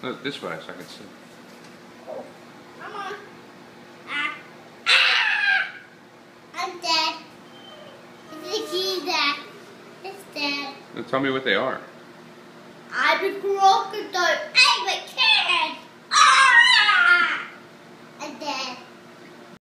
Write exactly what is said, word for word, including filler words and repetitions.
Look this way so I can see. Come on. Ah. Ah! I'm dead. It's the dead. It's dead. Now tell me what they are. I'm a crocodile. I'm a kid. Ah! I'm dead.